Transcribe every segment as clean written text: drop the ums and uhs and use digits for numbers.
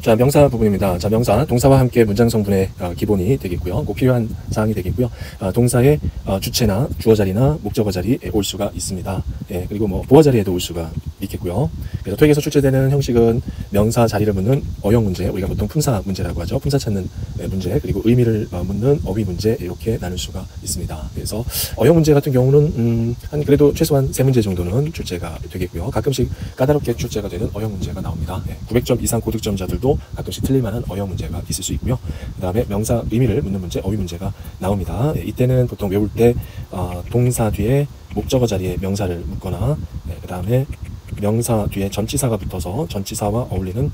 자, 명사 부분입니다. 자, 명사, 동사와 함께 문장 성분의 기본이 되겠고요. 꼭 필요한 사항이 되겠고요. 동사의 주체나 주어 자리나 목적어 자리에 올 수가 있습니다. 예, 그리고 뭐 보어 자리에도 올 수가 있겠고요. 그래서 토익에서 출제되는 형식은 명사 자리를 묻는 어용 문제, 우리가 보통 품사 문제라고 하죠. 품사 찾는 문제, 그리고 의미를 묻는 어휘 문제, 이렇게 나눌 수가 있습니다. 그래서 어용 문제 같은 경우는 한 그래도 최소한 3문제 정도는 출제가 되겠고요. 가끔씩 까다롭게 출제가 되는 어용 문제가 나옵니다. 900점 이상 고득점자들도 가끔씩 틀릴만한 어용 문제가 있을 수 있고요. 그 다음에 명사 의미를 묻는 문제, 어휘 문제가 나옵니다. 이때는 보통 외울 때 동사 뒤에 목적어 자리에 명사를 묻거나, 그 다음에 명사 뒤에 전치사가 붙어서 전치사와 어울리는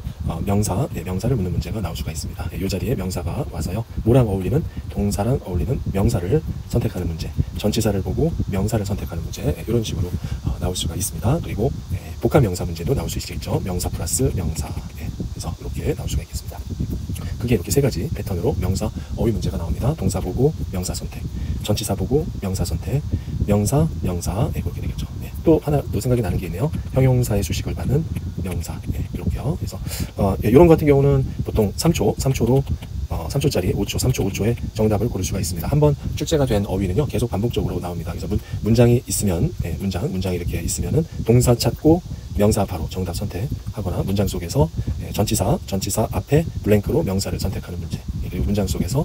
명사를 묻는 문제가 나올 수가 있습니다. 이 자리에 명사가 와서요, 뭐랑 어울리는, 동사랑 어울리는 명사를 선택하는 문제, 전치사를 보고 명사를 선택하는 문제, 이런 식으로 나올 수가 있습니다. 그리고 복합 명사 문제도 나올 수 있겠죠. 명사 플러스 명사, 그래서 이렇게 나올 수가 있겠습니다. 그게 이렇게 3가지 패턴으로 명사, 어휘 문제가 나옵니다. 동사 보고 명사 선택, 전치사 보고 명사 선택, 명사, 그렇게 되겠죠. 또 하나 또 생각이 나는 게 있네요. 형용사의 수식을 받는 명사, 이렇게요. 그래서 이런 것 같은 경우는 보통 3초로 3초짜리 5초, 3초, 5초에 정답을 고를 수가 있습니다. 한번 출제가 된 어휘는요, 계속 반복적으로 나옵니다. 그래서 문장이 있으면, 문장이 이렇게 있으면은 동사 찾고 명사 바로 정답 선택하거나, 문장 속에서 전치사 앞에 블랭크로 명사를 선택하는 문제, 그리고 문장 속에서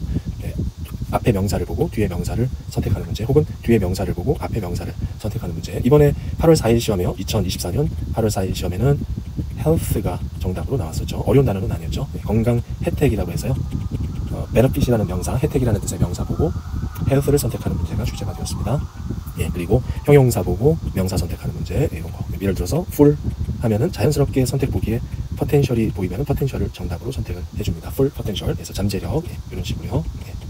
앞에 명사를 보고 뒤에 명사를 선택하는 문제, 혹은 뒤에 명사를 보고 앞에 명사를 선택하는 문제. 이번에 8월 4일 시험에요, 2024년 8월 4일 시험에는 health가 정답으로 나왔었죠. 어려운 단어는 아니었죠. 건강 혜택이라고 해서요, benefit이라는 명사, 혜택이라는 뜻의 명사 보고 health를 선택하는 문제가 출제가 되었습니다. 그리고 형용사 보고 명사 선택하는 문제, 이런 거. 예를 들어서 full 하면은 자연스럽게 선택 보기에 potential이 보이면은 potential을 정답으로 선택을 해줍니다. full potential, 그래서 잠재력, 이런 식으로요.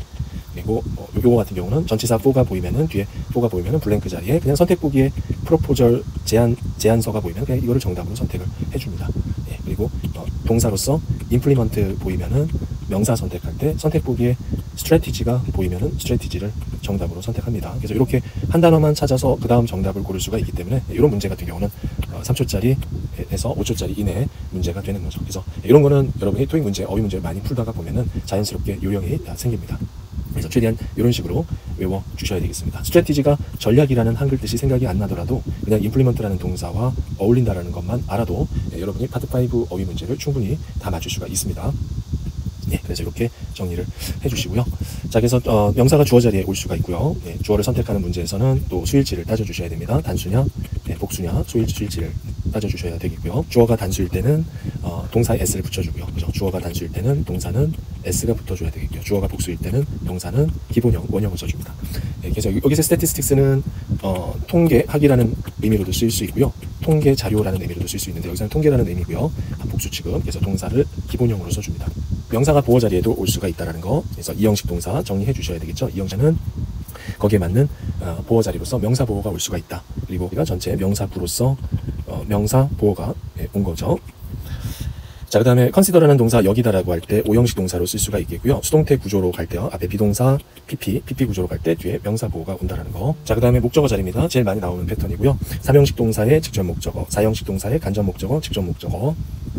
그리고 요거 같은 경우는 전치사 for가 보이면은, 뒤에 for가 보이면은 블랭크 자리에 그냥 선택 보기에 proposal 제안서가 보이면 그냥 이거를 정답으로 선택을 해줍니다. 그리고 동사로서 implement 보이면은 명사 선택할 때 선택 보기에 strategy가 보이면은 strategy를 정답으로 선택합니다. 그래서 이렇게 한 단어만 찾아서 그 다음 정답을 고를 수가 있기 때문에 이런 문제 같은 경우는 3초짜리에서 5초짜리 이내에 문제가 되는 거죠. 그래서 이런 거는 여러분이 토익 문제, 어휘 문제를 많이 풀다가 보면은 자연스럽게 요령이 생깁니다. 그래서 최대한 이런 식으로 외워 주셔야 되겠습니다. 스트래티지가 전략이라는 한글 뜻이 생각이 안 나더라도 그냥 implement라는 동사와 어울린다라는 것만 알아도 여러분이 파트 5 어휘 문제를 충분히 다 맞출 수가 있습니다. 그래서 이렇게 정리를 해주시고요. 자, 그래서 명사가 주어 자리에 올 수가 있고요. 주어를 선택하는 문제에서는 또 수일치를 따져주셔야 됩니다. 단수냐, 복수냐, 수일치를 따져주셔야 되겠고요. 주어가 단수일 때는 동사에 s를 붙여주고요. 그죠? 주어가 단수일 때는 동사는 s가 붙어줘야 되겠고요. 주어가 복수일 때는 동사는 기본형, 원형을 써줍니다. 그래서 여기서 statistics는 통계학이라는 의미로도 쓰일 수 있고요. 통계 자료라는 의미로도 쓸 수 있는데, 여기서는 통계라는 의미고요. 복수 취급, 그래서 동사를 기본형으로 써줍니다. 명사가 보어 자리에도 올 수가 있다는 거, 그래서 이 형식 동사 정리해 주셔야 되겠죠. 이 형식은 거기에 맞는 보어 자리로서 명사 보어가 올 수가 있다. 그리고 우리가 전체 명사부로서 명사 보어가 온 거죠. 자, 그 다음에 consider라는 동사 여기다라고 할 때 5형식 동사로 쓸 수가 있겠고요. 수동태 구조로 갈 때요, 앞에 비동사 PP 구조로 갈 때 뒤에 명사 보어가 온다라는 거. 자, 그 다음에 목적어 자리입니다. 제일 많이 나오는 패턴이고요. 3형식 동사의 직접 목적어, 4형식 동사의 간접 목적어, 직접 목적어.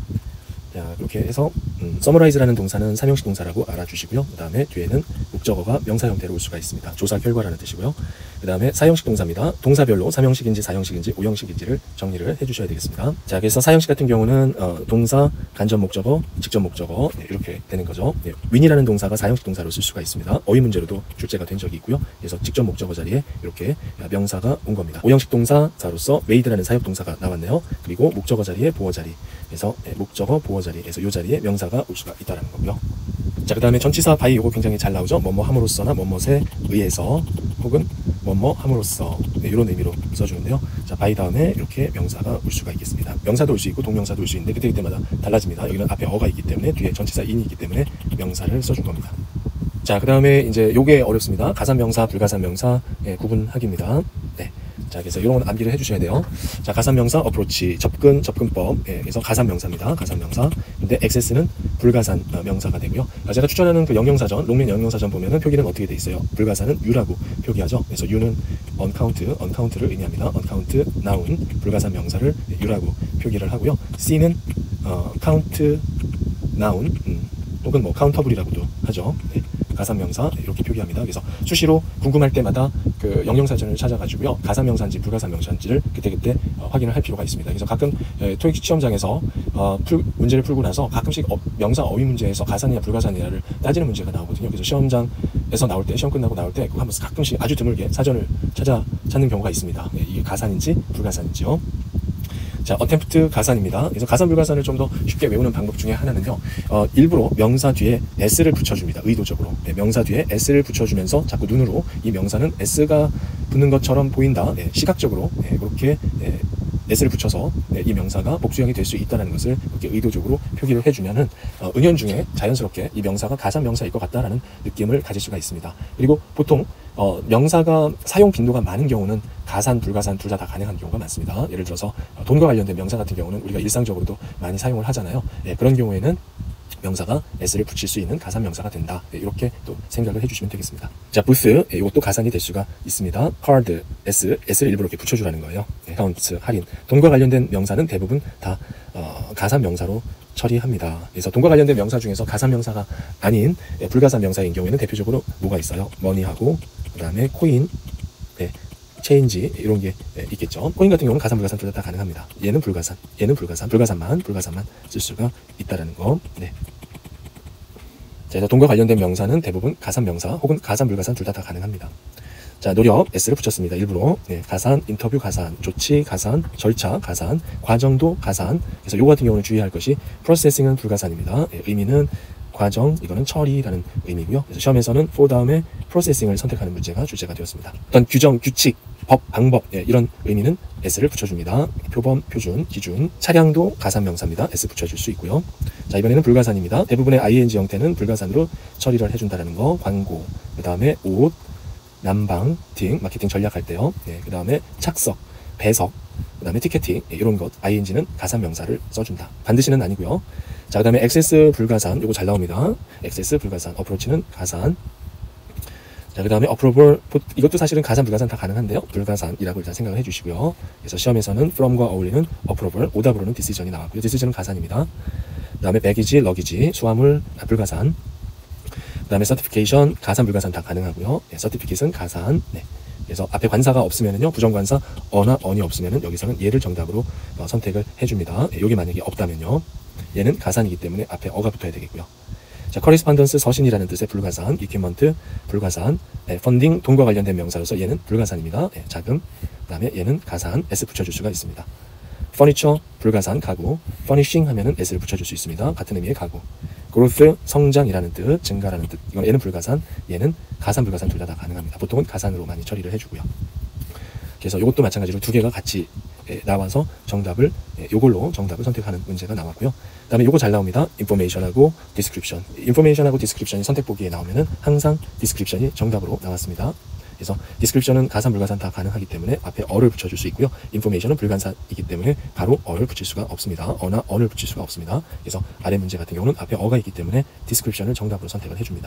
자, 그렇게 해서 summarize라는 동사는 3형식 동사라고 알아주시고요. 그 다음에 뒤에는 목적어가 명사 형태로 올 수가 있습니다. 조사 결과라는 뜻이고요. 그 다음에 4형식 동사입니다. 동사별로 3형식인지 4형식인지 5형식인지를 정리를 해주셔야 되겠습니다. 자, 그래서 4형식 같은 경우는 동사, 간접 목적어, 직접 목적어, 이렇게 되는 거죠. win이라는 동사가 4형식 동사로 쓸 수가 있습니다. 어휘 문제로도 출제가 된 적이 있고요. 그래서 직접 목적어 자리에 이렇게 명사가 온 겁니다. 5형식 동사로서 made라는 사역 동사가 나왔네요. 그리고 목적어 자리에 보어 자리, 그래서 목적어 보어 자리에서 이 자리에 명사가 올 수가 있다는 거고요. 자, 그 다음에 전치사 by 요거 굉장히 잘 나오죠. 뭐뭐 함으로써나 뭐뭐에 의해서 혹은 뭐뭐 함으로써, 이런 의미로 써주는데요. 자, by 다음에 이렇게 명사가 올 수가 있겠습니다. 명사도 올 수 있고 동명사도 올 수 있는데 그때마다 달라집니다. 여기는 앞에 어가 있기 때문에 뒤에 전치사 in이 있기 때문에 명사를 써준 겁니다. 자, 그 다음에 이제 요게 어렵습니다. 가산명사, 불가산명사 구분하기입니다. 자, 그래서 이런 건 암기를 해주셔야 돼요. 자, 가산명사 어프로치, 접근법. 그래서 가산명사입니다. 가산명사. 근데 액세스는 불가산 명사가 되고요. 제가 추천하는 그 영영사전, 롱맨 영영사전 보면은 표기는 어떻게 돼 있어요? 불가산은 U라고 표기하죠. 그래서 U는 uncount를 의미합니다. uncount, noun, 불가산 명사를 U라고 표기를 하고요. C는 count noun, 혹은 뭐 countable-이라고도 하죠. 네, 가산명사 이렇게 표기합니다. 그래서 수시로 궁금할 때마다 그 영영사전을 찾아가지고요, 가산명사인지 불가산명사인지를 그때그때 확인을 할 필요가 있습니다. 그래서 가끔 토익 시험장에서 문제를 풀고 나서 가끔씩 명사 어휘 문제에서 가산이냐 불가산이냐를 따지는 문제가 나오거든요. 그래서 시험장에서 나올 때, 시험 끝나고 나올 때 그거 한번 가끔씩 아주 드물게 사전을 찾는 경우가 있습니다. 네, 이게 가산인지 불가산인지요. 자, attempt 가산입니다. 그래서 가산 불가산을 좀 더 쉽게 외우는 방법 중에 하나는요, 일부러 명사 뒤에 s를 붙여줍니다. 의도적으로. 네, 명사 뒤에 s를 붙여주면서 자꾸 눈으로 이 명사는 s가 붙는 것처럼 보인다. 네, 시각적으로 그렇게 s를 붙여서 이 명사가 복수형이 될 수 있다는 것을 이렇게 의도적으로 표기를 해주면은 은연중에 자연스럽게 이 명사가 가산 명사일 것 같다라는 느낌을 가질 수가 있습니다. 그리고 보통 명사가 사용 빈도가 많은 경우는 가산, 불가산 둘 다 가능한 경우가 많습니다. 예를 들어서 돈과 관련된 명사 같은 경우는 우리가 일상적으로도 많이 사용을 하잖아요. 그런 경우에는 명사가 s를 붙일 수 있는 가산 명사가 된다. 이렇게 또 생각을 해주시면 되겠습니다. 자, 부스, 이것도 가산이 될 수가 있습니다. card, s를 일부러 이렇게 붙여주라는 거예요. count, 할인. 돈과 관련된 명사는 대부분 다 가산 명사로 처리합니다. 그래서 돈과 관련된 명사 중에서 가산 명사가 아닌 불가산 명사인 경우에는 대표적으로 뭐가 있어요? money하고 그 다음에 코인, 체인지 이런 게 있겠죠. 코인 같은 경우는 가산 불가산 둘 다 가능합니다. 얘는 불가산, 얘는 불가산만 쓸 수가 있다라는 거. 네. 자, 그래서 돈과 관련된 명사는 대부분 가산 명사 혹은 가산 불가산 둘 다 가능합니다. 자, 노력 s를 붙였습니다. 일부러. 가산, 인터뷰 가산, 조치 가산, 절차 가산, 과정도 가산. 그래서 요거 같은 경우는 주의할 것이 프로세싱은 불가산입니다. 의미는 과정, 이거는 처리라는 의미고요. 그래서 시험에서는 for 다음에 프로세싱을 선택하는 문제가 출제가 되었습니다. 어떤 규정, 규칙, 법, 방법 이런 의미는 s를 붙여줍니다. 표범, 표준, 기준. 차량도 가산명사입니다. s 붙여줄 수 있고요. 자, 이번에는 불가산입니다. 대부분의 ing 형태는 불가산으로 처리를 해준다는 거. 광고, 그 다음에 옷, 난방 등 마케팅 전략할 때요. 그 다음에 착석, 배석, 그 다음에 티켓팅 이런 것 ing는 가산명사를 써준다. 반드시는 아니고요. 자, 그 다음에 액세스 불가산, 요거 잘 나옵니다. 액세스 불가산, 어프로치는 가산. 자, 그 다음에 approval, 이것도 사실은 가산 불가산 다 가능한데요, 불가산이라고 일단 생각을 해주시고요. 그래서 시험에서는 from과 어울리는 approval, 오답으로는 decision이 나왔고요. decision은 가산입니다. 그 다음에 baggage, luggage, 수화물 불가산. 그 다음에 certification, 가산 불가산 다 가능하고요. certificate은 가산. 그래서 앞에 관사가 없으면은요, 부정관사 어나 언이 없으면은 여기서는 얘를 정답으로 선택을 해줍니다. 여기 만약에 없다면요, 얘는 가산이기 때문에 앞에 어가 붙어야 되겠고요. 자, correspondence 서신이라는 뜻의 불가산, equipment 불가산, funding 돈과 관련된 명사로서 얘는 불가산입니다. 자금, 그 다음에 얘는 가산, s 붙여줄 수가 있습니다. furniture 불가산, 가구, furnishing 하면은 s를 붙여줄 수 있습니다. 같은 의미의 가구. growth 성장이라는 뜻, 증가라는 뜻, 이건 얘는 불가산, 얘는 가산, 불가산 둘 다 가능합니다. 보통은 가산으로 많이 처리를 해주고요. 그래서 이것도 마찬가지로 두 개가 같이 나와서 정답을, 요걸로 정답을 선택하는 문제가 나왔고요. 그 다음에 요거 잘 나옵니다. information하고 description. information하고 description이 선택 보기에 나오면은 항상 description이 정답으로 나왔습니다. 그래서 description은 가산, 불가산 다 가능하기 때문에 앞에 어를 붙여줄 수 있고요. information은 불가산이기 때문에 바로 어를 붙일 수가 없습니다. 어나 언을 붙일 수가 없습니다. 그래서 아래 문제 같은 경우는 앞에 어가 있기 때문에 description을 정답으로 선택을 해줍니다.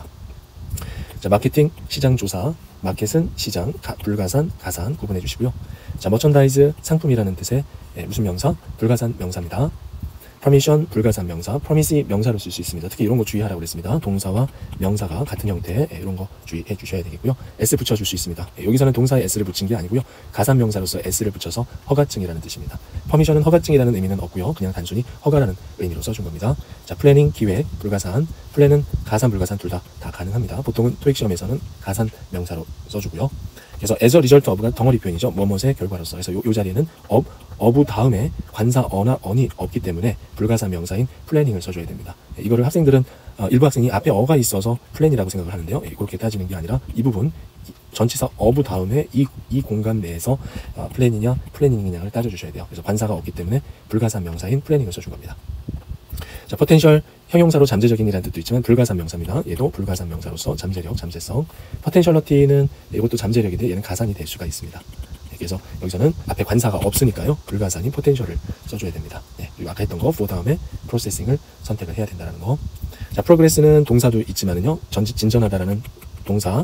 자, 마케팅, 시장 조사, 마켓은 시장, 불가산, 가산 구분해 주시고요. 자, 머천다이즈 상품이라는 뜻의 무슨 명사? 불가산 명사입니다. 퍼미션 불가산 명사, 프로미스 명사로 쓸 수 있습니다. 특히 이런 거 주의하라고 그랬습니다. 동사와 명사가 같은 형태, 이런 거 주의해 주셔야 되겠고요. s 붙여줄 수 있습니다. 여기서는 동사에 s를 붙인 게 아니고요, 가산 명사로서 s를 붙여서 허가증이라는 뜻입니다. 퍼미션은 허가증이라는 의미는 없고요, 그냥 단순히 허가라는 의미로 써준 겁니다. 자, 플래닝 기획 불가산, 플랜은 가산 불가산 둘 다 가능합니다. 보통은 토익 시험에서는 가산 명사로 써주고요. 그래서 as a result of가 덩어리 표현이죠. 뭐뭇의 결과로서. 그래서 요 자리에는 of 다음에 관사 어나 언이 없기 때문에 불가산 명사인 플래닝을 써줘야 됩니다. 이거를 학생들은 일부 학생이 앞에 어가 있어서 플랜이라고 생각을 하는데요, 그렇게 따지는 게 아니라 이 부분 전치사 of 다음에 이 공간 내에서 플랜이냐 플래닝이냐를 따져주셔야 돼요. 그래서 관사가 없기 때문에 불가산 명사인 플래닝을 써준 겁니다. 자, 포텐셜 형용사로 잠재적인이라는 뜻도 있지만 불가산 명사입니다. 얘도 불가산 명사로서 잠재력, 잠재성. 포텐셜러티는 이것도 잠재력인데 얘는 가산이 될 수가 있습니다. 그래서 여기서는 앞에 관사가 없으니까요, 불가산인 포텐셜을 써줘야 됩니다. 그리고 아까 했던 거 for 다음에 프로세싱을 선택을 해야 된다는 거. 자, 프로그레스는 동사도 있지만은요, 진전하다라는 동사,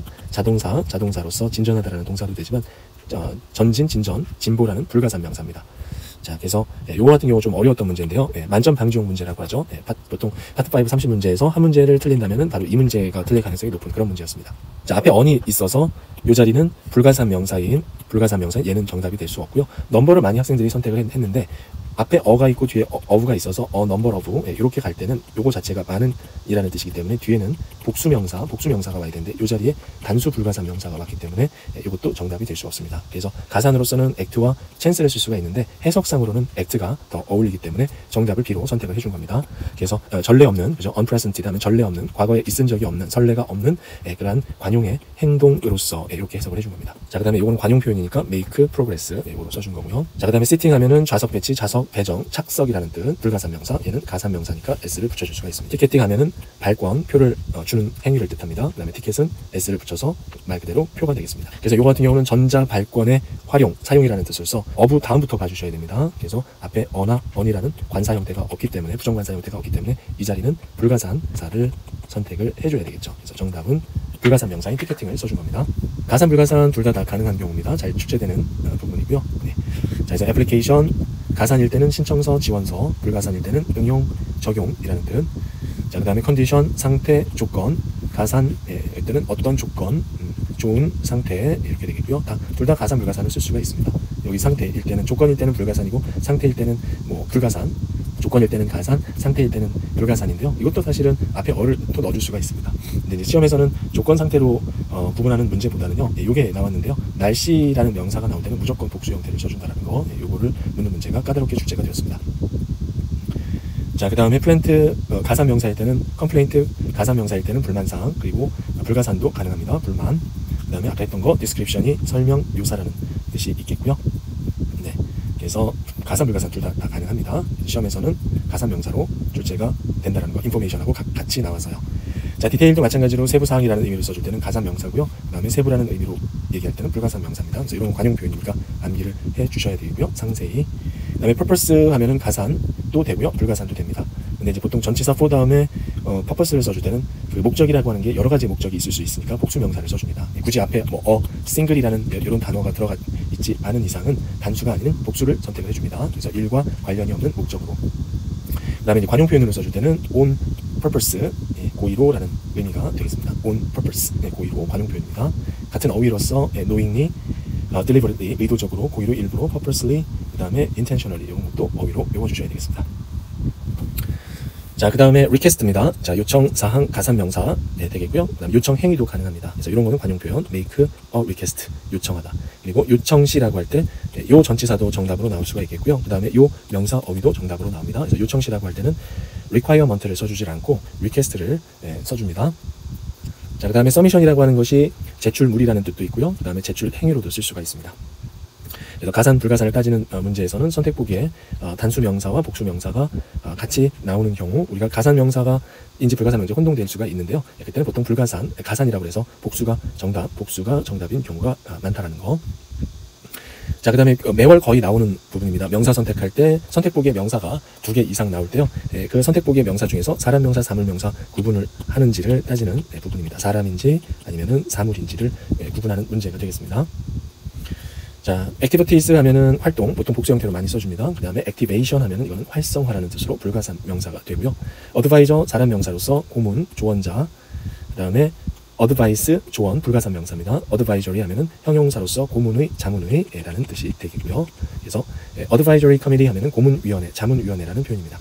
자동사로서 진전하다라는 동사도 되지만 전진, 진전, 진보라는 불가산 명사입니다. 자, 그래서 요거 같은 경우 좀 어려웠던 문제인데요. 만점 방지용 문제라고 하죠. 보통 파트 5 30문제에서 한 문제를 틀린다면은 바로 이 문제가 틀릴 가능성이 높은 그런 문제였습니다. 자, 앞에 on이 있어서 요 자리는 불가산 명사인 얘는 정답이 될 수 없고요. 넘버를 많이 학생들이 선택을 했는데 앞에 어가 있고 뒤에 어부가 있어서 넘버 어부 이렇게 갈 때는 요거 자체가 많은 이라는 뜻이기 때문에 뒤에는 복수명사가 와야 되는데 요 자리에 단수 불가산 명사가 왔기 때문에 이것도 정답이 될 수 없습니다. 그래서 가산으로서는 act와 chance를 쓸 수가 있는데 해석상으로는 act가 더 어울리기 때문에 정답을 B로 선택을 해준 겁니다. 그래서 전례 없는, 그죠? unpresent 하면 전례 없는, 과거에 있은 적이 없는, 선례가 없는 그러한 관용의 행동으로서 이렇게 해석을 해준 겁니다. 자, 그 다음에 이거는 관용 표현이니까 make progress 이거로 써준 거고요. 자, 그 다음에 sitting 하면은 좌석 배치, 좌석 배정, 착석이라는 뜻, 불가산 명사, 얘는 가산 명사니까 s를 붙여줄 수가 있습니다. 티켓팅 하면은 발권, 표를 주는 행위를 뜻합니다. 그 다음에 티켓은 s를 붙여서 말 그대로 표가 되겠습니다. 그래서 이거 같은 경우는 전자 발권의 활용, 사용이라는 뜻을 써 어부 다음부터 봐주셔야 됩니다. 그래서 앞에 어나 언이라는 관사 형태가 없기 때문에, 부정관사 형태가 없기 때문에 이 자리는 불가산사를 선택을 해줘야 되겠죠. 그래서 정답은 불가산 명사인 티켓팅을 써준 겁니다. 가산, 불가산 둘 다 가능한 경우입니다. 잘 축제되는 부분이고요. 네. 자, 이제 애플리케이션, 가산일 때는 신청서, 지원서, 불가산일 때는 응용, 적용이라는 뜻. 자, 그 다음에 컨디션, 상태, 조건, 가산일 때는 어떤 조건, 좋은 상태 이렇게 되겠고요. 둘 다 가산, 불가산을 쓸 수가 있습니다. 여기 상태일 때는, 조건일 때는 불가산이고 상태일 때는 뭐 불가산, 조건일 때는 가산, 상태일 때는 불가산인데요. 이것도 사실은 앞에 어를 또 넣어줄 수가 있습니다. 근데 이제 시험에서는 조건, 상태로 구분하는 문제보다는요, 이게 나왔는데요. 날씨라는 명사가 나올 때는 무조건 복수 형태를 써준다는 거, 요거를 묻는 문제가 까다롭게 출제가 되었습니다. 자, 그 다음에 플랜트, 가산 명사일 때는 컴플레인트, 가산 명사일 때는 불만사항, 그리고 불가산도 가능합니다. 불만. 그 다음에 아까 했던 거 디스크립션이 설명, 묘사라는 뜻이 있겠고요. 네, 그래서 가산, 불가산 둘 다 가능합니다. 시험에서는 가산 명사로 출제가 된다는 거, 인포메이션하고 같이 나와서요. 자, 디테일도 마찬가지로 세부사항이라는 의미로 써줄 때는 가산 명사고요. 그 다음에 세부라는 의미로 얘기할 때는 불가산 명사입니다. 그래서 이런 관용 표현이니까 암기를 해 주셔야 되고요. 상세히. 그 다음에 purpose 하면은 가산도 되고요. 불가산도 됩니다. 근데 이제 보통 전치사 for 다음에 purpose를 써줄 때는 그 목적이라고 하는 게 여러 가지 목적이 있을 수 있으니까 복수 명사를 써줍니다. 굳이 앞에 뭐 single이라는 이런 단어가 들어가 있지 않은 이상은 단수가 아닌 복수를 선택을 해줍니다. 그래서 일과 관련이 없는 목적으로. 그 다음에 이제 관용 표현으로 써줄 때는 on purpose, 고의로라는 의미가 되겠습니다. on purpose, 고의로, 관용 표현입니다. 같은 어휘로서 knowingly, deliberately, 의도적으로, 고의로, 일부러, purposely, 그 다음에 intentionally, 이것도 어휘로 외워주셔야 되겠습니다. 자, 그 다음에 request입니다. 자, 요청 사항, 가산 명사 되겠고요. 그 다음에 요청 행위도 가능합니다. 그래서 이런 거는 관용 표현, make a request, 요청하다. 그리고 요청시라고 할 때 요 전치사도 정답으로 나올 수가 있겠고요. 그 다음에 요 명사 어휘도 정답으로 나옵니다. 그래서 요청시라고 할 때는 requirement를 써주질 않고 request를 써줍니다. 자, 그 다음에 submission이라고 하는 것이 제출물이라는 뜻도 있고요. 그 다음에 제출 행위로도 쓸 수가 있습니다. 그래서 가산, 불가산을 따지는 문제에서는 선택보기에 단수 명사와 복수 명사가 같이 나오는 경우 우리가 가산 명사가 인지 불가산 명사 혼동될 수가 있는데요. 그때는 보통 불가산, 가산이라고 해서 복수가 정답인 경우가 많다라는 거. 자, 그 다음에 매월 거의 나오는 부분입니다. 명사 선택할 때 선택보기에 명사가 2개 이상 나올 때요. 그 선택보기의 명사 중에서 사람명사, 사물명사 구분을 하는지를 따지는 부분입니다. 사람인지 아니면은 사물인지를 구분하는 문제가 되겠습니다. 자, activities 하면은 활동, 보통 복수 형태로 많이 써줍니다. 그 다음에 activation 하면은 이거는 활성화라는 뜻으로 불가산 명사가 되고요. advisor, 사람 명사로서 고문, 조언자. 그 다음에 advice, 조언, 불가산 명사입니다. advisory 하면은 형용사로서 고문의, 자문의라는 뜻이 되겠고요. 그래서 advisory committee 하면은 고문위원회, 자문위원회라는 표현입니다.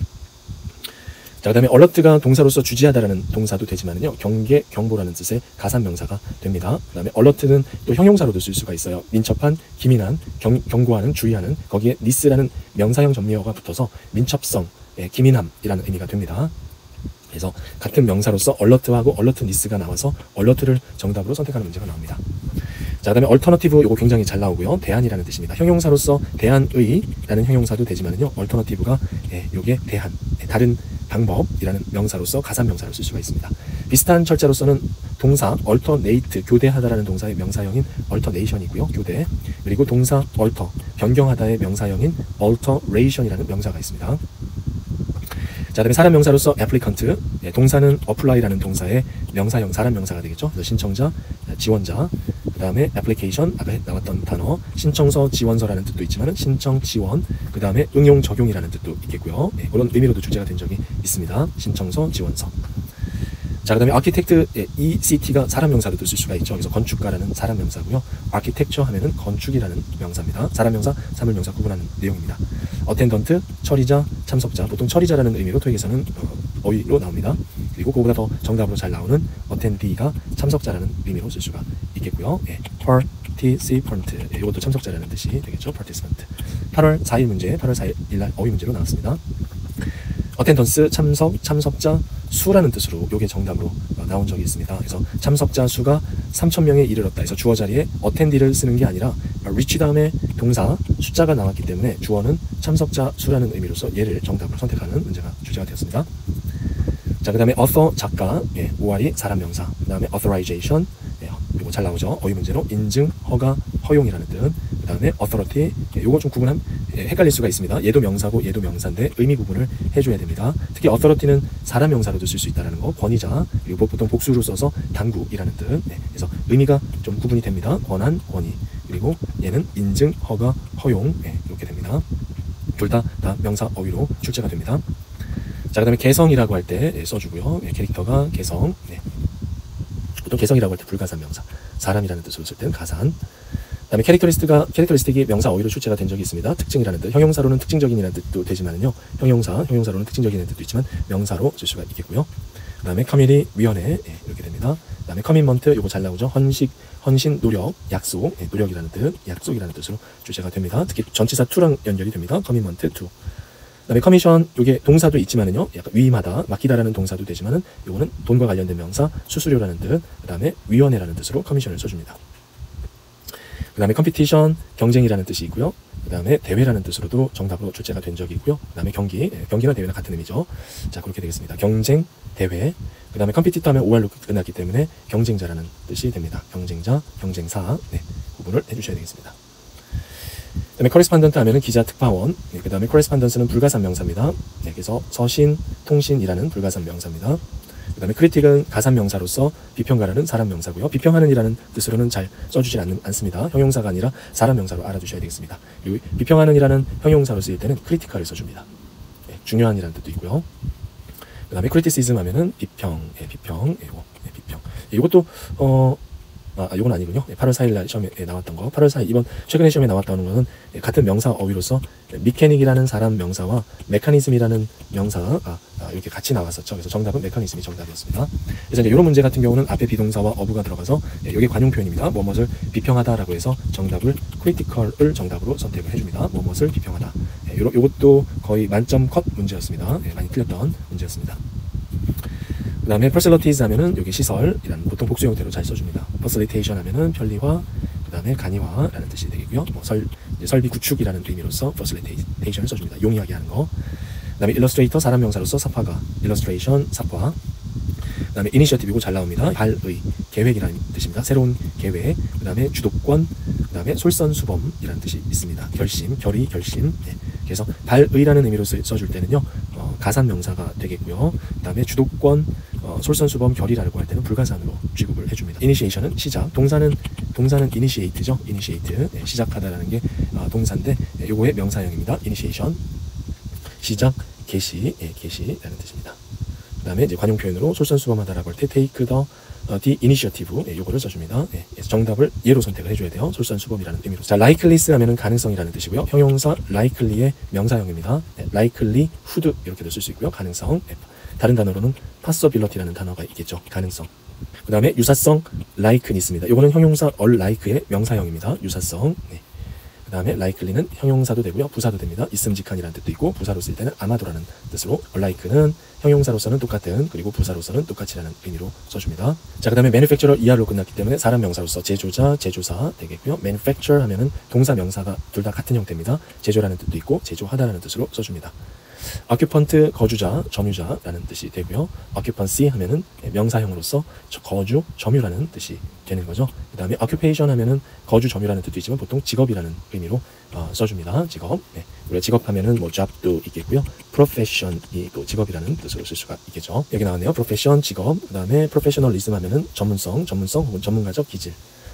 자, 그 다음에 alert가 동사로서 주지하다라는 동사도 되지만은요, 경계, 경보라는 뜻의 가산 명사가 됩니다. 그 다음에 alert는 또 형용사로도 쓸 수가 있어요. 민첩한, 기민한, 경고하는, 주의하는, 거기에 ness라는 명사형 전미어가 붙어서 민첩성, 기민함이라는 의미가 됩니다. 그래서 같은 명사로서 alert하고 alertness가 나와서 alert를 정답으로 선택하는 문제가 나옵니다. 자, 그 다음에 alternative, 요거 굉장히 잘 나오고요. 대안이라는 뜻입니다. 형용사로서 대안의라는 형용사도 되지만은요, alternative가 요게 대안, 다른 방법이라는 명사로서 가산 명사를 쓸 수가 있습니다. 비슷한 철자로서는 동사 alternate, 교대하다라는 동사의 명사형인 alternation이고요. 교대. 그리고 동사 alter, 변경하다의 명사형인 alteration이라는 명사가 있습니다. 자, 그다음에 사람 명사로서 applicant, 동사는 apply라는 동사의 명사형, 사람 명사가 되겠죠. 그래서 신청자, 지원자. 그 다음에 application, 아까 나왔던 단어, 신청서 지원서라는 뜻도 있지만 신청 지원, 그 다음에 응용 적용이라는 뜻도 있겠고요. 네, 그런 의미로도 출제가 된 적이 있습니다. 신청서 지원서. 자, 그 다음에 architect, ECT가 사람 명사로도 쓸 수가 있죠. 그래서 건축가라는 사람 명사고요. architecture 하면은 건축이라는 명사입니다. 사람 명사, 사물 명사 구분하는 내용입니다. attendant, 처리자, 참석자. 보통 처리자라는 의미로 토익에서는 어휘로 나옵니다. 그리고 그보다 더 정답으로 잘 나오는 attendee가 참석자라는 의미로 쓸 수가 있겠고요. 예, participant, 예, 이것도 참석자라는 뜻이 되겠죠. participant. 8월 4일 문제, 8월 4일 날 어휘 문제로 나왔습니다. attendance, 참석자 수라는 뜻으로 이게 정답으로 나온 적이 있습니다. 그래서 참석자 수가 3,000명에 이르렀다 해서 주어 자리에 attendee를 쓰는 게 아니라 reach 다음에 동사 숫자가 나왔기 때문에 주어는 참석자 수라는 의미로서 얘를 정답으로 선택하는 문제가 출제가 되었습니다. 자, 그 다음에 author, 작가, 예, OR이 사람 명사, 그 다음에 authorization, 예, 이거 잘 나오죠. 어휘 문제로 인증, 허가, 허용이라는 뜻. 그 다음에 authority, 예, 요거 좀 구분함, 예, 헷갈릴 수가 있습니다. 얘도 명사고 얘도 명사인데 의미 구분을 해줘야 됩니다. 특히 authority는 사람 명사로도 쓸 수 있다는 거, 권위자, 그리고 보통 복수로 써서 당국이라는 뜻. 네, 그래서 의미가 좀 구분이 됩니다. 권한, 권위. 그리고 얘는 인증, 허가, 허용, 예, 이렇게 됩니다. 둘 다 명사 어휘로 출제가 됩니다. 자, 그 다음에 개성이라고 할 때 써주고요. 예, 캐릭터가 개성. 네. 보통 개성이라고 할 때 불가산 명사. 사람이라는 뜻으로 쓸 때는 가산. 그 다음에 캐릭터리스틱이 명사 어휘로 출제가 된 적이 있습니다. 특징이라는 뜻. 형용사로는 특징적인이라는 뜻도 되지만요. 형용사로는 특징적인 뜻도 있지만 명사로 쓸 수가 있겠고요. 그 다음에 커뮤니티, 위원회. 예, 이렇게 됩니다. 그 다음에 커밋먼트, 요거 잘 나오죠. 헌신, 노력, 약속. 예, 노력이라는 뜻, 약속이라는 뜻으로 출제가 됩니다. 특히 전치사 to랑 연결이 됩니다. 커밋먼트, to. 그 다음에 커미션, 요게 동사도 있지만은요, 약간 위임하다, 맡기다라는 동사도 되지만은 요거는 돈과 관련된 명사, 수수료라는 뜻, 그 다음에 위원회라는 뜻으로 커미션을 써줍니다. 그 다음에 컴피티션, 경쟁이라는 뜻이 있고요. 그 다음에 대회라는 뜻으로도 정답으로 출제가 된 적이 있고요. 그 다음에 경기, 경기나 대회나 같은 의미죠. 자, 그렇게 되겠습니다. 경쟁, 대회. 그 다음에 컴피티터 하면 OR로 끝났기 때문에 경쟁자라는 뜻이 됩니다. 경쟁자, 경쟁사. 네, 구분을 해주셔야 되겠습니다. 그 다음에 correspondent 하면은 기자, 특파원. 네, 그 다음에 correspondence는 불가산 명사입니다. 네, 그래서 서신, 통신이라는 불가산 명사입니다. 그 다음에 critic은 가산 명사로서 비평가라는 사람 명사고요. 비평하는 이라는 뜻으로는 잘 써주질 않습니다. 형용사가 아니라 사람 명사로 알아두셔야 되겠습니다. 그리고 비평하는 이라는 형용사로 쓰일 때는 critical을 써줍니다. 네, 중요한 이라는 뜻도 있고요. 그 다음에 criticism 하면은 비평, 비평. 이것도 이건 아니군요. 8월 4일 날 시험에 나왔던 거. 8월 4일 이번 최근에 시험에 나왔다는 거는 같은 명사 어휘로서 미케닉이라는 사람 명사와 메커니즘이라는 명사가 이렇게 같이 나왔었죠. 그래서 정답은 메커니즘이 정답이었습니다. 그래서 이제 이런 문제 같은 경우는 앞에 비동사와 어부가 들어가서 이게 관용 표현입니다. 뭐뭇을 비평하다라고 해서 정답을 critical을 정답으로 선택을 해줍니다. 뭐뭇을 비평하다. 요것도 거의 만점 컷 문제였습니다. 많이 틀렸던 문제였습니다. 그 다음에 facilities 하면은 여기 시설이라는 보통 복수 형태로 잘 써줍니다. facilitation 하면은 편리화, 그 다음에 간이화라는 뜻이 되겠고요. 뭐 설비 구축이라는 의미로서 facilitation을 써줍니다. 용이하게 하는 거. 그 다음에 illustrator 사람 명사로서 삽화가, illustration 삽화. 그 다음에 initiative이고 잘 나옵니다. 발의, 계획이라는 뜻입니다. 새로운 계획. 그 다음에 주도권, 그 다음에 솔선수범이라는 뜻이 있습니다. 결심, 결의, 결심. 네. 그래서 발의라는 의미로 써줄 때는요, 가산 명사가 되겠고요. 그 다음에 주도권, 솔선수범, 결의라고 할 때는 불가산으로 취급을 해줍니다. initiation은 시작, 동사는 initiate죠. initiate, 네, 시작하다라는 게 동사인데 요거의 명사형입니다. initiation, 시작, 개시, 개시라는 뜻입니다. 그 다음에 이제 관용 표현으로 솔선수범하다라고 할 때 take the initiative, 요거를 써줍니다. 정답을 얘로 선택을 해줘야 돼요. 솔선수범이라는 의미로. 자, likeliness 하면은 가능성이라는 뜻이고요. 형용사 likely의 명사형입니다. likelihood 이렇게도 쓸 수 있고요. 가능성. 다른 단어로는 possibility라는 단어가 있겠죠. 가능성. 그 다음에 유사성 likenis입니다. 요거는 형용사 like의 명사형입니다. 유사성. 그 다음에 likely는 형용사도 되고요. 부사도 됩니다. 있음직한이라는 뜻도 있고 부사로 쓸 때는 아마도라는 뜻으로 like는 형용사로서는 똑같은, 그리고 부사로서는 똑같이라는 의미로 써줍니다. 자, 그 다음에 manufacturer ER로 끝났기 때문에 사람 명사로서 제조자, 제조사 되겠고요. manufacture 하면은 동사 명사가 둘 다 같은 형태입니다. 제조라는 뜻도 있고 제조하다라는 뜻으로 써줍니다. occupant 거주자, 점유자라는 뜻이 되고요. occupancy 하면은 명사형으로서 거주, 점유라는 뜻이 되는 거죠. 그 다음에 occupation 하면은 거주, 점유라는 뜻도 있지만 보통 직업이라는 의미로 써줍니다. 직업. 네. 우리가 직업하면은 뭐 job도 있겠고요. profession이 또 직업이라는 뜻으로 쓸 수가 있겠죠. 여기 나왔네요. profession, 직업. 그 다음에 professionalism 하면은 전문성 혹은 전문가적 기질.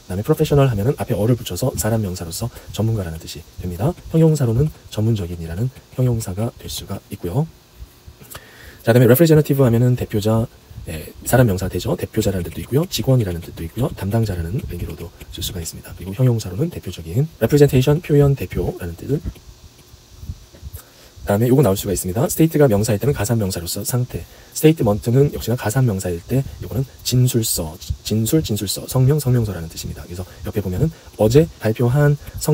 그다음에 professional 하면은 앞에 어를 붙여서 사람 명사로서 전문가라는 뜻이 됩니다. 형용사로는 전문적인이라는 형용사가 될 수가 있고요. 자, 그다음에 representative 하면은 대표자, 사람 명사 되죠. 대표자라는 뜻도 있고요. 직원이라는 뜻도 있고요. 담당자라는 의미로도 쓸 수가 있습니다. 그리고 형용사로는 대표적인 representation, 표현, 대표라는 뜻을. 다음에 요거 나올 수가 있습니다. state가 명사일 때는 가산명사로서 상태, statement는 역시나 가산명사일 때 요거는 진술서, 진술서, 성명서라는 뜻입니다. 그래서 옆에 보면은 어제 발표한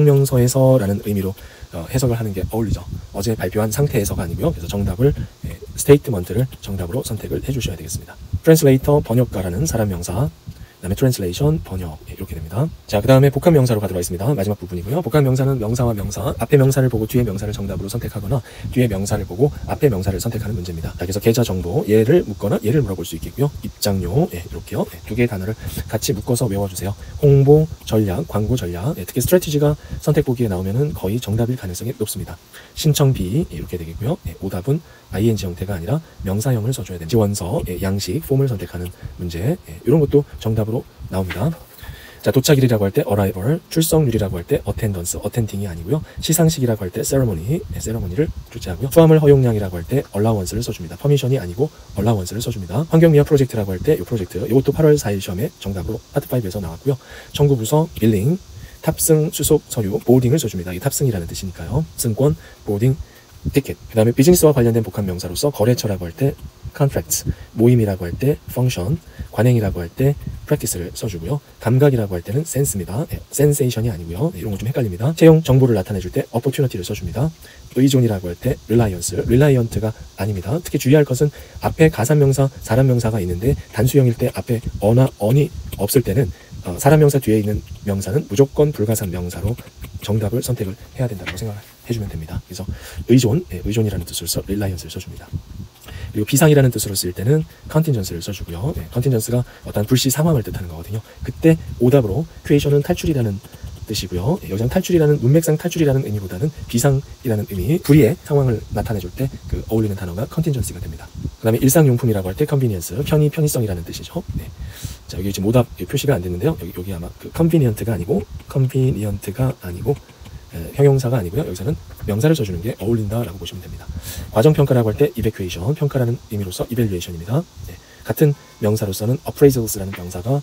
성명서에서라는 의미로 해석을 하는 게 어울리죠. 어제 발표한 상태에서가 아니고요. 그래서 정답을 statement를 정답으로 선택을 해주셔야 되겠습니다. translator, 번역가라는 사람 명사, 그다음에 translation, 번역, 이렇게 됩니다. 자, 그 다음에 복합명사로 가도록 하겠습니다. 마지막 부분이고요. 복합명사는 명사와 명사, 앞에 명사를 보고 뒤에 명사를 정답으로 선택하거나 뒤에 명사를 보고 앞에 명사를 선택하는 문제입니다. 자, 그래서 계좌 정보, 얘를 묻거나 얘를 물어볼 수 있겠고요. 입장료, 이렇게요. 두 개의 단어를 같이 묶어서 외워주세요. 홍보 전략, 광고 전략, 특히 스트래티지가 선택 보기에 나오면은 거의 정답일 가능성이 높습니다. 신청비, 이렇게 되겠고요. 오답은 ing 형태가 아니라 명사형을 써줘야 됩니다. 지원서, 양식, 폼을 선택하는 문제, 이런 것도 정답으로 나옵니다. 자, 도착일이라고 할 때 arrival, 출석률이라고 할 때 attendance, attending이 아니고요. 시상식이라고 할 때 ceremony, ceremony를 출제하고요. 수화물 허용량이라고 할 때 allowance를 써줍니다. permission이 아니고 allowance를 써줍니다. 환경미화 프로젝트라고 할 때 이 프로젝트, 이것도 8월 4일 시험에 정답으로 파트 5에서 나왔고요. 청구부서, 빌링, 탑승, 수속, 서류, 보딩을 써줍니다. 이 탑승이라는 뜻이니까요. 승권, 보딩, 티켓. 그 다음에 비즈니스와 관련된 복합명사로서 거래처라고 할 때 contracts, 모임이라고 할 때 function, 관행이라고 할 때 practice를 써주고요. 감각이라고 할 때는 sense입니다. sensation이 아니고요. 이런 거 좀 헷갈립니다. 채용 정보를 나타내줄 때 opportunity를 써줍니다. 의존이라고 할 때 reliance, reliant가 아닙니다. 특히 주의할 것은 앞에 가산명사, 사람명사가 있는데 단수형일 때 앞에 어나 on이 없을 때는 사람명사 뒤에 있는 명사는 무조건 불가산 명사로 정답을 선택을 해야 된다고 생각해주면 됩니다. 그래서 의존, 의존이라는 뜻으로서 reliance를 써줍니다. 그리고 비상이라는 뜻으로 쓸 때는 contingency를 써주고요. contingency가 어떤 불시 상황을 뜻하는 거거든요. 그때 오답으로 creation은 탈출이라는 뜻이고요. 여기서는 탈출이라는, 문맥상 탈출이라는 의미보다는 비상이라는 의미, 불의의 상황을 나타내줄 때 그 어울리는 단어가 contingency가 됩니다. 그 다음에 일상용품이라고 할 때 convenience, 편의성이라는 뜻이죠. 자, 여기 지금 오답 표시가 안 됐는데요. 여기 아마 그 convenient가 아니고 형용사가 아니고요. 여기서는 명사를 써주는 게 어울린다라고 보시면 됩니다. 과정평가라고 할 때 evaluation, 평가라는 의미로서 evaluation입니다. 같은 명사로서는 appraisals라는 명사가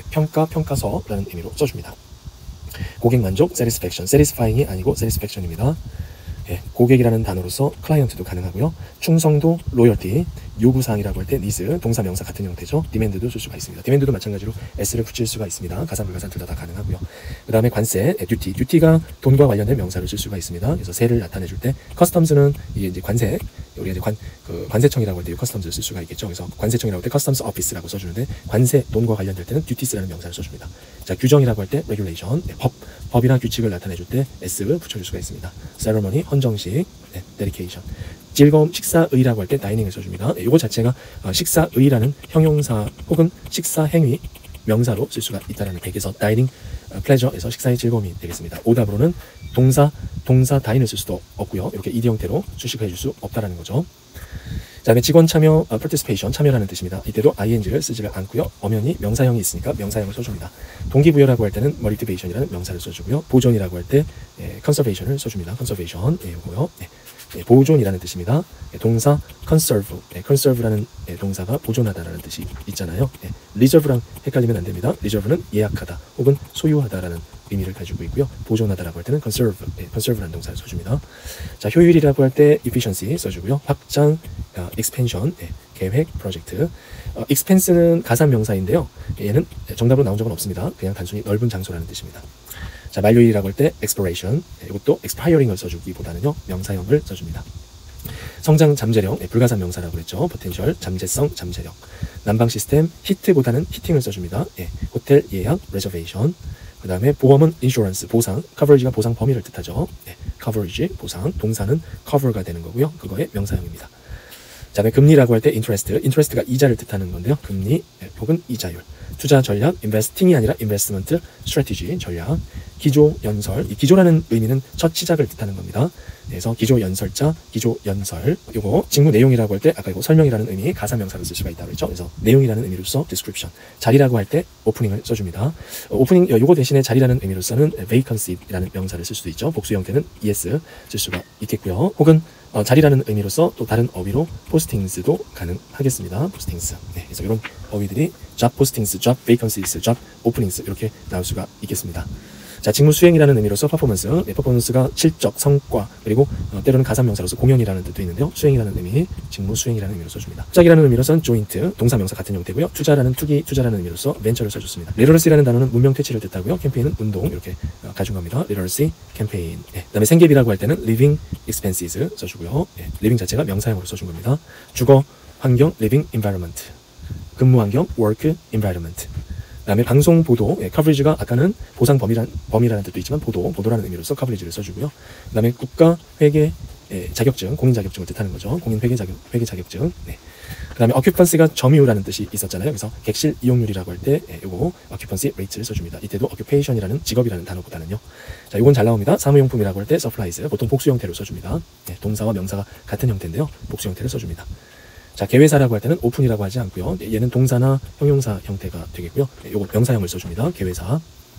평가서라는 의미로 써줍니다. 고객만족, satisfaction, satisfying이 아니고 satisfaction입니다. 고객이라는 단어로서 클라이언트도 가능하고요. 충성도, loyalty, 요구사항이라고 할 때 needs, 동사 명사 같은 형태죠. demand도 쓸 수가 있습니다. demand도 마찬가지로 s를 붙일 수가 있습니다. 가산, 불가산 둘 다 가능하고요. 그 다음에 관세, duty가 돈과 관련된 명사를 쓸 수가 있습니다. 그래서 세를 나타내줄 때 customs는 이게 이제 관세, 우리가 이제 관세청이라고 할 때 customs를 쓸 수가 있겠죠. 그래서 관세청이라고 할 때 customs office라고 써주는데 관세, 돈과 관련될 때는 duties라는 명사를 써줍니다. 자, 규정이라고 할 때 regulation, 법이나 규칙을 나타내줄 때 s를 붙여줄 수가 있습니다. ceremony, 헌정식, dedication. 즐거움, 식사의라고 할 때 dining을 써줍니다. 이거 자체가 식사의라는 형용사 혹은 식사행위 명사로 쓸 수가 있다는 얘기에서 dining, pleasure에서 식사의 즐거움이 되겠습니다. 오답으로는 동사 dine을 쓸 수도 없고요. 이렇게 ed 형태로 수식해 줄 수 없다는 거죠. 그 다음에 직원 참여, participation, 참여라는 뜻입니다. 이때도 ing를 쓰지를 않고요. 엄연히 명사형이 있으니까 명사형을 써줍니다. 동기부여라고 할 때는 motivation이라는 명사를 써주고요. 보존이라고 할 때 conservation을 써줍니다. conservation, 이거요. 보존이라는 뜻입니다. 동사 conserve, conserve라는 동사가 보존하다라는 뜻이 있잖아요. reserve랑 헷갈리면 안 됩니다. reserve는 예약하다 혹은 소유하다라는 의미를 가지고 있고요. 보존하다라고 할 때는 conserve라는 동사를 써줍니다. 자, 효율이라고 할 때 efficiency 써주고요. 확장, expansion, 계획, 프로젝트. expense는 가산 명사인데요. 얘는 정답으로 나온 적은 없습니다. 그냥 단순히 넓은 장소라는 뜻입니다. 자, 만료일이라고 할 때 expiration, 이것도 expiring을 써주기보다는요 명사형을 써줍니다. 성장 잠재력, 불가산 명사라고 그랬죠. potential, 잠재성, 잠재력. 난방 시스템, 히트보다는 히팅을 써줍니다. 호텔 예약, reservation. 그 다음에 보험은 insurance, 보상, coverage가 보상 범위를 뜻하죠. coverage, 보상, 동사는 cover가 되는 거고요. 그거의 명사형입니다. 자, 금리라고 할 때 interest가 이자를 뜻하는 건데요. 금리 혹은 이자율. 투자 전략, investing이 아니라 investment strategy, 전략. 기조, 연설. 이 기조라는 의미는 첫 시작을 뜻하는 겁니다. 그래서 기조, 연설자, 기조, 연설. 요거 직무 내용이라고 할 때 아까 이거 설명이라는 의미 가사명사로 쓸 수가 있다고 했죠. 그래서 내용이라는 의미로서 description. 자리라고 할 때 오프닝을 써줍니다. 오프닝 요거 대신에 자리라는 의미로서는 vacancy라는 명사를 쓸 수도 있죠. 복수 형태는 es 쓸 수가 있겠고요. 혹은 자리라는 의미로서 또 다른 어휘로 postings도 가능하겠습니다. postings. 네, 그래서 이런 어휘들이 job postings, job vacancies, job openings 이렇게 나올 수가 있겠습니다. 자, 직무 수행이라는 의미로서 퍼포먼스, 퍼포먼스가 실적, 성과, 그리고 때로는 가산명사로서 공연이라는 뜻도 있는데요. 수행이라는 의미, 직무 수행이라는 의미로 써줍니다. 투자기라는 의미로서는 joint, 동사명사 같은 형태고요. 투자라는 투기, 투자라는 의미로서 벤처를 써줬습니다. literacy라는 단어는 문명 퇴치를 뜻하고요. 캠페인은 운동 이렇게 가준 겁니다. literacy 캠페인. 그다음에 생계비라고 할 때는 living expenses 써주고요. living 자체가 명사형으로 써준 겁니다. 주거, 환경, living environment. 근무 환경, work environment. 그다음에 방송 보도, coverage가 아까는 보상 범위라는 뜻도 있지만 보도라는 의미로서 coverage를 써주고요. 그다음에 국가 회계 자격증, 공인 자격증을 뜻하는 거죠. 공인 회계 자격증. 네. 그다음에 occupancy가 점유율이라는 뜻이 있었잖아요. 그래서 객실 이용률이라고 할 때 요거 occupancy rate를 써줍니다. 이때도 occupation이라는 직업이라는 단어보다는요. 자, 요건 잘 나옵니다. 사무용품이라고 할 때 supplies, 보통 복수 형태로 써줍니다. 네, 동사와 명사가 같은 형태인데요. 복수 형태를 써줍니다. 자, 개회사라고 할 때는 오픈이라고 하지 않고요. 얘는 동사나 형용사 형태가 되겠고요. 요거 명사형을 써줍니다. 개회사.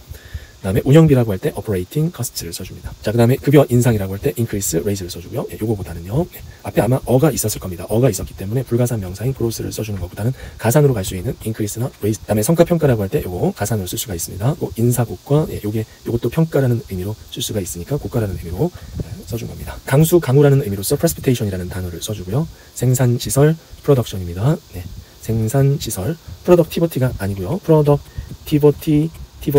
그 다음에 운영비라고 할 때 operating cost를 써줍니다. 자, 그 다음에 급여 인상이라고 할 때 increase, raise를 써주고요. 요거보다는요. 앞에 아마 어가 있었을 겁니다. 어가 있었기 때문에 불가산 명사인 growth를 써주는 것보다는 가산으로 갈 수 있는 increase나 raise. 그 다음에 성과평가라고 할 때 요거 가산으로 쓸 수가 있습니다. 인사고과, 요것도 평가라는 의미로 쓸 수가 있으니까 고가라는 의미로 써준 겁니다. 강수, 강우라는 의미로서 precipitation이라는 단어를 써주고요. 생산시설, production입니다. 네. 생산시설, productivity가 아니고요. productivity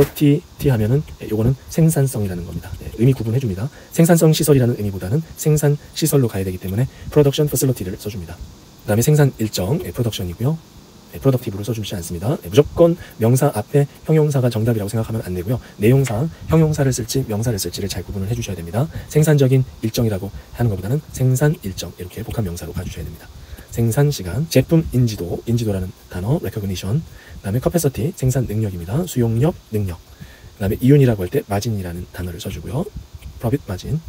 하면은 요거는 생산성이라는 겁니다. 네, 의미 구분해줍니다. 생산성 시설이라는 의미보다는 생산 시설로 가야 되기 때문에 production facility를 써줍니다. 그 다음에 생산 일정, production이고요. productive로 써주지 않습니다. 무조건 명사 앞에 형용사가 정답이라고 생각하면 안 되고요. 내용상 형용사를 쓸지 명사를 쓸지를 잘 구분을 해주셔야 됩니다. 생산적인 일정이라고 하는 것보다는 생산 일정 이렇게 복합 명사로 가주셔야 됩니다. 생산 시간, 제품 인지도, 인지도라는 단어, recognition. 그 다음에 capacity, 생산 능력입니다. 수용력, 능력. 그 다음에 이윤이라고 할 때 margin이라는 단어를 써주고요. profit margin.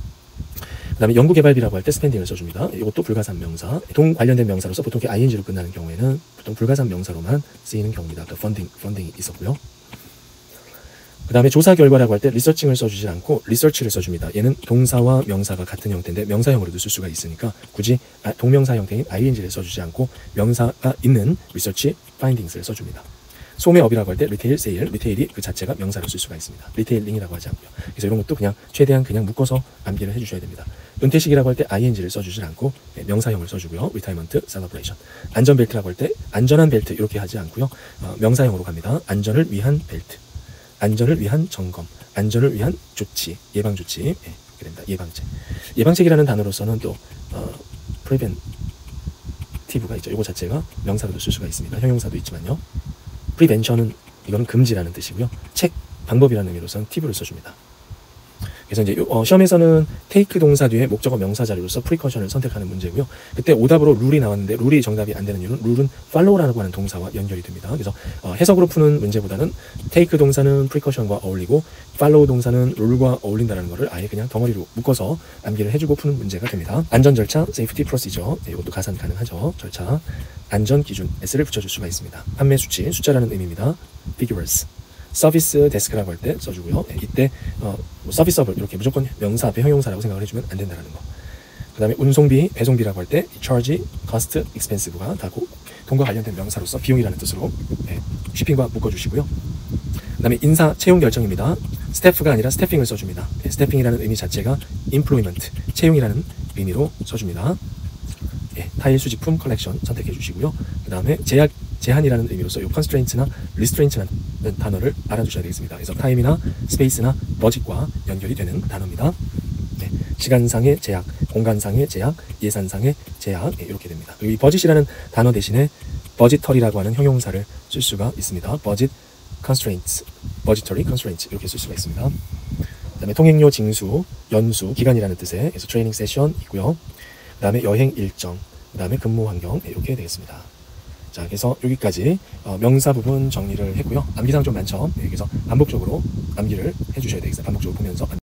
그 다음에 연구개발비라고 할 때 spending을 써줍니다. 이것도 불가산 명사. 동 관련된 명사로서 보통 ing로 끝나는 경우에는 보통 불가산 명사로만 쓰이는 경우입니다. 또 funding이 있었고요. 그 다음에 조사 결과라고 할 때 리서칭을 써주지 않고 리서치를 써줍니다. 얘는 동사와 명사가 같은 형태인데 명사형으로도 쓸 수가 있으니까 굳이 동명사 형태인 ing를 써주지 않고 명사가 있는 리서치 파인딩스를 써줍니다. 소매업이라고 할 때 리테일 세일, 리테일이 그 자체가 명사로 쓸 수가 있습니다. 리테일링이라고 하지 않고요. 그래서 이런 것도 그냥 최대한 그냥 묶어서 암기를 해주셔야 됩니다. 은퇴식이라고 할 때 ing를 써주지 않고 명사형을 써주고요. retirement, celebration. 안전벨트라고 할 때 안전한 벨트 이렇게 하지 않고요. 명사형으로 갑니다. 안전을 위한 벨트. 안전을 위한 점검, 안전을 위한 조치, 예방조치, 이렇게 됩니다. 예방책. 예방책이라는 단어로서는 또 preventive가 있죠. 이거 자체가 명사로도 쓸 수가 있습니다. 형용사도 있지만요. prevention은 이건 금지라는 뜻이고요. 책, 방법이라는 의미로서는 팁을 써줍니다. 그래서 이제 시험에서는 take 동사 뒤에 목적어 명사 자리로서 precaution을 선택하는 문제고요. 그때 오답으로 룰이 나왔는데 룰이 정답이 안 되는 이유는 룰은 follow라고 하는 동사와 연결이 됩니다. 그래서 해석으로 푸는 문제보다는 take 동사는 precaution과 어울리고 follow 동사는 룰과 어울린다는 것을 아예 그냥 덩어리로 묶어서 암기를 해주고 푸는 문제가 됩니다. 안전 절차, safety procedure, 이것도 가산 가능하죠. 절차, 안전 기준, s를 붙여줄 수가 있습니다. 판매 수치, 숫자라는 의미입니다. figures. 서비스 데스크라고 할 때 써주고요. 이때 서비스업을 이렇게 무조건 명사 앞에 형용사라고 생각을 해주면 안 된다는 거. 그 다음에 운송비, 배송비라고 할 때 charge, cost, expense가 다 돈과 관련된 명사로서 비용이라는 뜻으로 shipping과 묶어주시고요. 그 다음에 인사, 채용 결정입니다. staff가 아니라 staffing을 써줍니다. staffing이라는 의미 자체가 employment, 채용이라는 의미로 써줍니다. 타일 수집품 컬렉션 선택해 주시고요. 그 다음에 제한이라는 의미로서 이 constraints나 restraints라는 단어를 알아두셔야 되겠습니다. 그래서 타임이나 스페이스나 버짓과 연결이 되는 단어입니다. 시간상의 제약, 공간상의 제약, 예산상의 제약 이렇게 됩니다. 그리고 이 버짓이라는 단어 대신에 budgetary,라고 하는 형용사를 쓸 수가 있습니다. budget constraints, budgetary constraints 이렇게 쓸 수가 있습니다. 그 다음에 통행료 징수, 연수, 기간이라는 뜻의 그래서 트레이닝 세션 있고요. 그 다음에 여행 일정, 그 다음에 근무 환경 이렇게 되겠습니다. 자, 자, 그래서 여기까지 명사 부분 정리를 했고요. 암기사항 좀 많죠. 네, 그래서 반복적으로 암기를 해주셔야 되겠어요. 반복적으로 보면서